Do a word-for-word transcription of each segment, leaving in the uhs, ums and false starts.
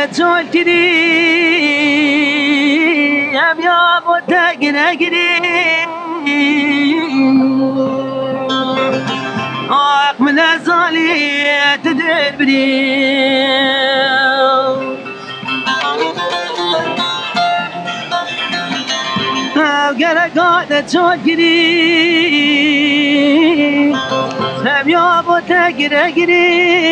چال کری ام یا بوده گنگری آق من ازالی تدر بری گرگات چال کری ام یا بوده گنگری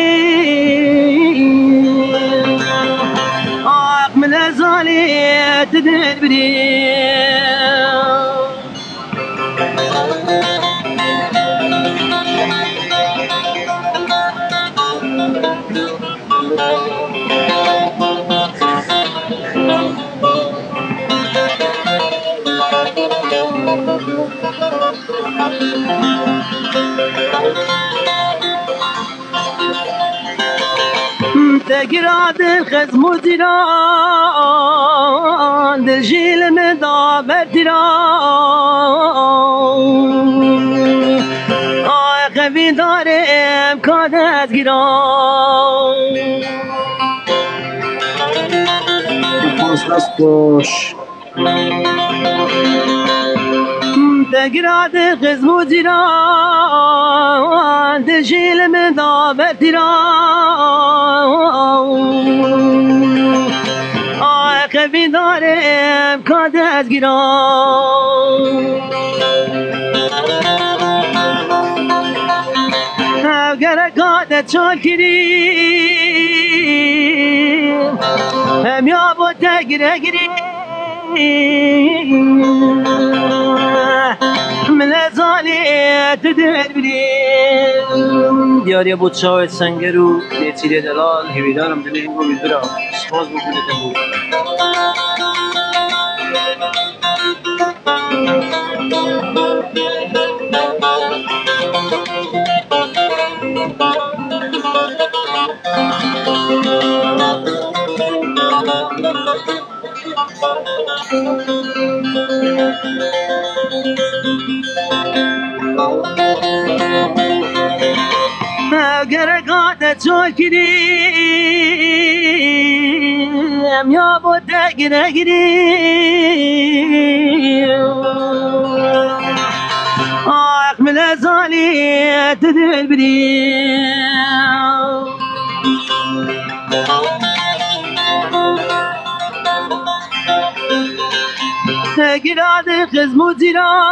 آق من ازالی تدر بری تقراد الخزم وزيران درجيل من ضابر تيران آي خبي دارم كادت گيران تقراد الخزم وزيران درجيل من ضابر تيران آي خبي دارم كادت گيران گرگات چال کریم هم یا بوده گره گریم من ازالی تدر بریم دیاری بود شاید سنگرو دیتیره دلال هیویدارم دلیم رو بیدرم سپاس بکنه تبود گرگات چال کریم یا بوده گره گریم آق من ازالی تدر بریم تقراد خزم و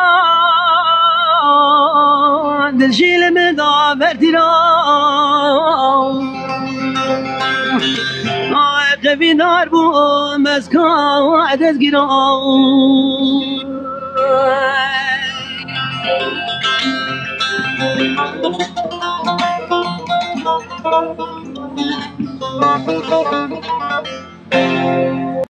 زیران دلشیل من دابر تیران آی قبی دار بو مسکا و عدد گیران Thank you.